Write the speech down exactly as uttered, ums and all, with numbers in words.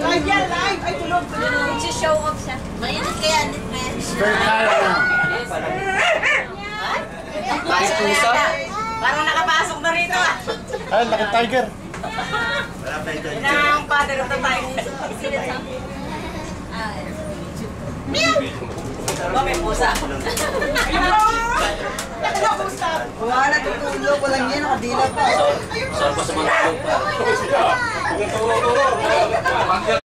Live yan, live! Ay, tulog! Nag-show off siya. Mainit kaya, Anit Men. Spare tire. Pasok na yata. Parang nakapasok na rito ah. Ay, laki tiger. Nang father of the time. Meow! Ba, may pusa. Wala tutulog, walang yan, nakadila pa. Saan pa sa mga tulog pa?